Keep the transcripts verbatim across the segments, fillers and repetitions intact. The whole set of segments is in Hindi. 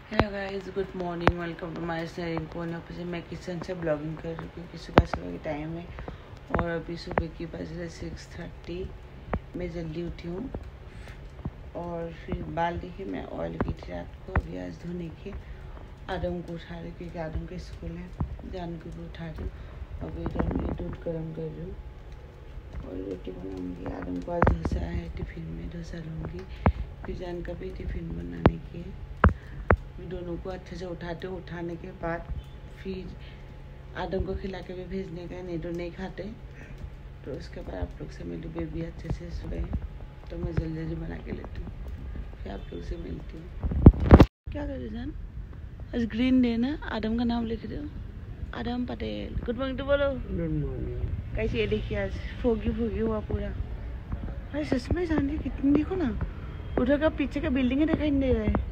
Hello guys, good morning, welcome to my channel. कोने पे से मैं किचन से ब्लॉगिंग कर रही हूँ। सुबह सुबह की टाइम है और अभी सुबह की बज रहे सिक्स थर्टी। मैं जल्दी उठी हूँ और फिर बाल देखिए मैं ऑयल की थी रात को। अभी आज धोने के आदम को उठा रही क्योंकि आदम के स्कूल है। जान को भी उठा रही हूँ। अभी इधर मैं दूध गर्म कर रही हूँ और रोटी बनाऊँगी। आदम को आज डोसा है, टिफ़िन में डोसा लूँगी। फिर जान का भी टिफ़िन बनाने की है। दोनों को अच्छे से उठाते उठाने के बाद फिर आदम को खिला के भी भेजने का। नहीं तो नहीं खाते। तो उसके बाद आप लोग से मिलूँ। बेबी अच्छे से सोए तो मैं जल्दी जल्दी बना के लेती हूँ, फिर आप लोग से मिलती हूँ। क्या कर रहे जान? आज ग्रीन डे ना, आदम का नाम लिख दो, आदम पटेल। गुड मॉर्निंग तो बोलो। Good morning. कैसे ये देखिए आज फोगी फोगी हुआ पूरा। अरे सच में जान कितनी, देखो ना उधर का पीछे का बिल्डिंग दिखाई नहीं दे रहा है।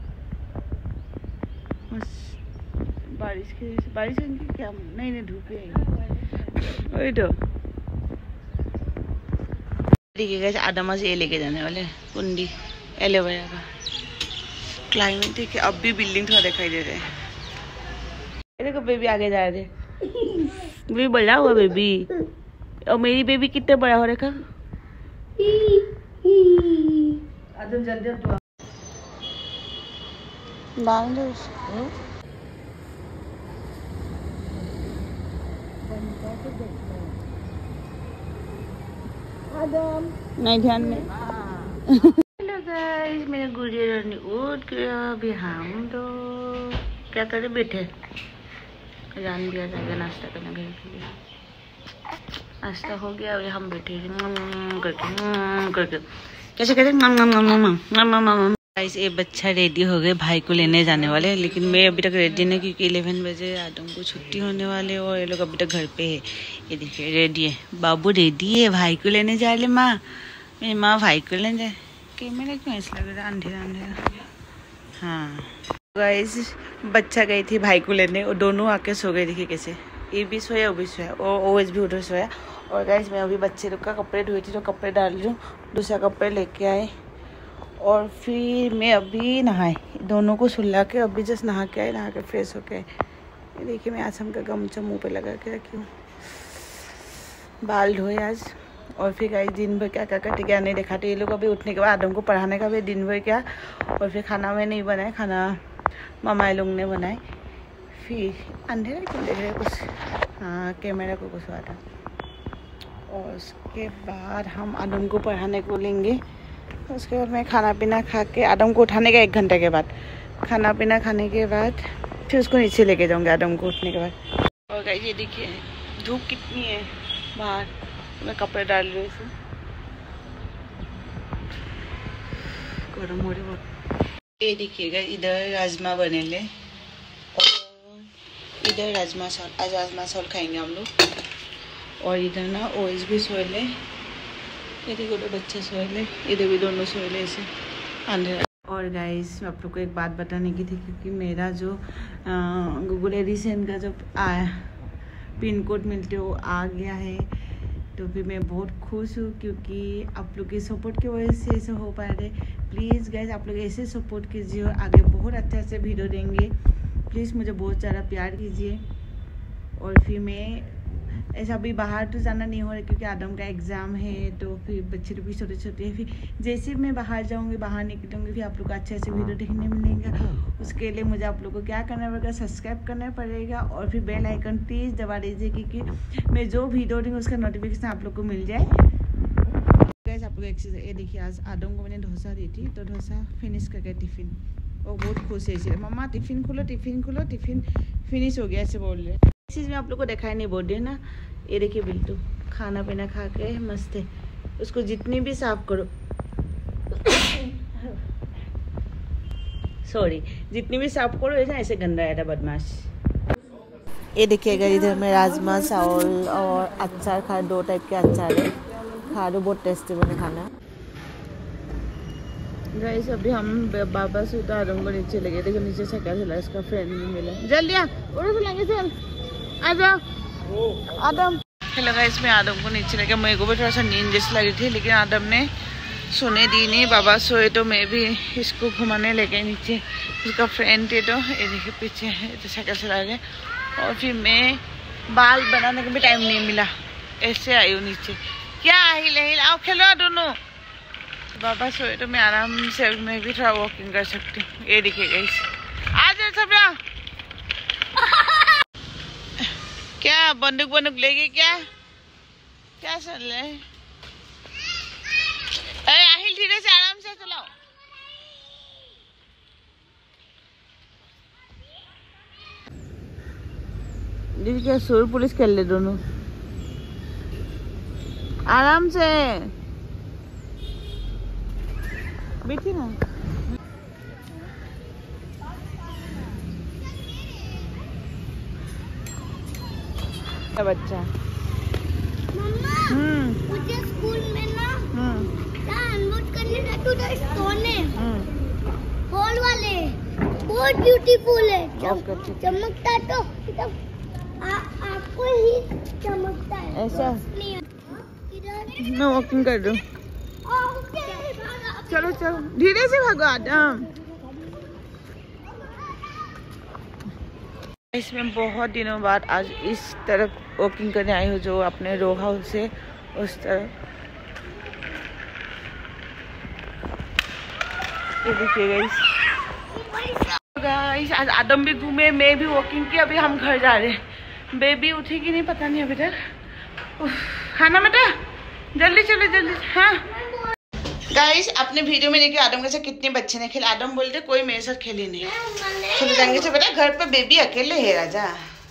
बारिश की बारिश होगी क्या? नहीं नहीं धूप ही आएगी। वही तो देखिएगा। आदम आज ये लेके जाने वाले कुंडी एलोवेरा का। क्लाइमेट देखिए, अब भी बिल्डिंग थोड़ा दिखाई दे रहे हैं। देखो बेबी आगे जा रहे। बेबी बड़ा हुआ बेबी। और मेरी बेबी कितने बड़ा हो रखा। आदम जल्दी अब बांध दो उसको। आदम नहीं ध्यान में। हेलो गाइस, मेरे गुड़िया रानी उठ गया। अभी हम तो क्या करे, बैठे जान दिया जाएगा नाश्ता करने के लिए। नाश्ता हो गया। अभी हम बैठे करके करके कैसे कहते। गाइस ये बच्चा रेडी हो गए, भाई को लेने जाने वाले। लेकिन मैं अभी तक रेडी नहीं क्योंकि इलेवन बजे आदम को छुट्टी होने वाले और ये लोग अभी तक घर पे है। ये देखिए रेडी है, बाबू रेडी है, भाई को लेने जा रहे। माँ मेरी माँ भाई को लेने जाए। कैमरा क्यों ऐसा लग रहा है अंधेरा अंधेरा। हाँ गाइस, बच्चा गई थी भाई को लेने और दोनों आके सो गए। देखिए कैसे, ये भी सोया वो भी सोया और ओएस भी उधर सोया। और गाइस मैं अभी बच्चे लोग का कपड़े धोई थी तो कपड़े डाल रही हूँ। दूसरा कपड़े लेके आए और फिर मैं अभी नहाए। दोनों को सुला के अभी जस्ट नहा के आए, नहा के फ्रेश होके आए। ये देखिए मैं आसम का गमछा मुंह पे लगा के रखी हूँ। बाल धोए आज। और फिर गाइस दिन भर क्या क्या करते क्या नहीं दिखाते। ये लोग अभी उठने के बाद आदम को पढ़ाने का भी दिन भर क्या। और फिर खाना में नहीं बनाए, खाना मामा लोग ने बनाए। फिर अंधेरा क्यों देख रहे कुछ। हाँ कैमरा को कुछ आता। और उसके बाद हम आदम को पढ़ाने को लेंगे। उसके बाद मैं खाना पीना खा के आदम को उठाने का एक घंटे के बाद खाना पीना खाने के बाद फिर उसको नीचे लेके जाऊंगा आदम को उठने के बाद। और गाइस ये देखिए धूप कितनी है बाहर। मैं कपड़े डाल रही हूँ इसे, गर्म हो रही बहुत। ये देखिएगा इधर राजमा बने ले और इधर राजमा चावल। आज राजमा चावल खाएंगे हम लोग। और इधर ना ओएस भी सोए ले। ये देखो तो बच्चे सोए ले, इधर भी दोनों सोए ले ऐसे अंधेरा। और गाइस मैं आप लोग को एक बात बताने की थी क्योंकि मेरा जो गूगल एडिशन का जो आया पिन कोड मिलते हो आ गया है। तो फिर मैं बहुत खुश हूँ क्योंकि आप लोग के सपोर्ट की वजह से ऐसे हो पा रहे। प्लीज़ गाइस आप लोग ऐसे सपोर्ट कीजिए, आगे बहुत अच्छे अच्छे वीडियो देंगे। प्लीज़ मुझे बहुत ज़्यादा प्यार कीजिए। और फिर मैं ऐसा अभी बाहर तो जाना नहीं हो रहा क्योंकि आदम का एग्ज़ाम है। तो फिर बच्चे लोग भी छोटे छोटे हैं। फिर जैसे मैं बाहर जाऊंगी, बाहर निकलूंगी, फिर आप लोग को अच्छे अच्छे वीडियो देखने मिलेंगे। उसके लिए मुझे आप लोग को क्या करना पड़ेगा, सब्सक्राइब करना पड़ेगा और फिर बेल आइकन प्लीज़ दबा दीजिए क्योंकि मैं जो वीडियो दूँगी उसका नोटिफिकेशन आप लोग को मिल जाए। गाइस आप लोग एक चीज़ ये देखिए, आज आदम को मैंने डोसा दी थी तो डोसा फिनिश करके टिफ़िन वो बहुत खुश है। इसलिए मम्मा टिफ़िन खोलो टिफ़िन खोलो टिफ़िन फिनिश हो गया ऐसे बोल रहे। इस चीज़ में आप लोग को दिखाई नहीं बोल रही ना। ये देखिए बिल्टू खाना पीना खा के मस्त है। उसको जितनी भी साफ करो सॉरी जितनी भी साफ करो ऐसा ऐसे गंदा आया था बदमाश। ये देखिएगा इधर में राजमा चावल और अचार खा, दो टाइप के अचार है। खा लो बहुत टेस्टी बने खाना। गाइस अभी हम बाबा से उतार को नीचे लगे। देखो नीचे छक्का चला, इसका फ्रेंड भी मिला। जल्दी आ उड़ो चलेंगे चल आ जाओ आदम। हेलो गाइस मैं आदम को नीचे लेके, मेरे को भी थोड़ा सा नींद जैसी लगी थी लेकिन आदम ने सोने दी नहीं, बाबा सोए तो मैं भी इसको घुमाने लगे नीचे। उसका फ्रेंड है तो ये देखिए पीछे है तो साइकिल चला रहे। और फिर मैं बाल बनाने का भी टाइम नहीं मिला, ऐसे आई हूँ नीचे। क्या हिल हिल आओ खेलो दोनों। बाबा सोए तो मैं आराम से मैं भी थोड़ा वॉकिंग कर सकती हूँ। ये देखिए गाइस, आ जाओ सब लोग। क्या बंदूक बंदूक लेगी क्या? क्या चल रहा है? अरे आहिल धीरे से आराम से चलाओ। दीदी क्या सोर पुलिस कर ले दोनों, आराम से बैठी ना। बच्चा हम्म मुझे स्कूल में ना अनलोड करने जाते थे सोने हॉल वाले, बहुत ब्यूटीफुल है, चमकता तो आपको ही चमकता है ऐसा। मैं वॉकिंग कर दूं, चलो चलो धीरे से भागो आदम। इसमें बहुत दिनों बाद आज इस तरफ वॉकिंग करने आई हूँ, जो अपने रो हाउस से उस तरफ। ये देखिए गाइस, गाइस आज आदम भी घूमे, मैं भी वॉकिंग की। अभी हम घर जा रहे हैं। बेबी उठेगी नहीं पता नहीं अभी तक। खाना बेटा जल्दी चलो जल्दी। हाँ गाइस, आपने वीडियो में देखिए आदम के साथ कितने बच्चे ने खेले। आदम बोलते कोई मेरे साथ खेली नहीं, चले जाएंगे। तो बेटा घर पर बेबी अकेले है राजा।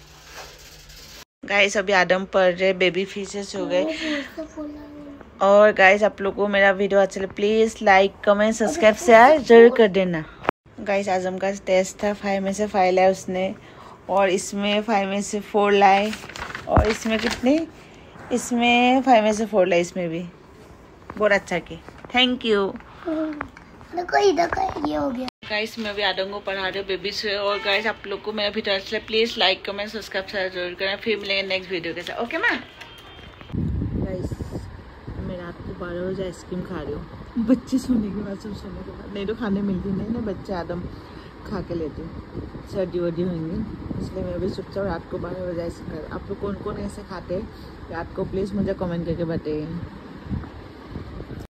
गाइस अभी आदम पढ़ रहे, बेबी फिशेस हो गए। और गाइस आप लोगों को मेरा वीडियो अच्छा लगे please like comment subscribe share जरूर कर देना। गाइस आजम का टेस्ट था, फाइव में से फाइव लाए उसने, और इसमें फाइव में से फोर लाए, और इसमें कितने, इसमें फाइव में से फोर लाए। इसमें भी बहुत अच्छा की, थैंक यू। देखो इधर ये हो गया। गाइस मैं अभी आदम को पढ़ा रही हूँ बेबी से। और गाइस आप लोग को मेरा वीडियो अच्छा लगे please like comment subscribe share जरूर करना। फिर मिलेंगे नेक्स्ट वीडियो के साथ, ओके मैम। गाइस मैं रात को बारह बजे आइसक्रीम खा रही हूँ, बच्चे सोने के बाद, सब सोने के बाद। नहीं तो खाने मिलती नहीं ना, बच्चे आदम खा के लेते हैं, सर्दी वर्दी होंगी, इसलिए मैं भी चुपचाप रात को बारह बजे आइसक्रीम। आप लोग कौन कौन ऐसे खाते हैं रात को, प्लीज़ मुझे कमेंट करके बताइए।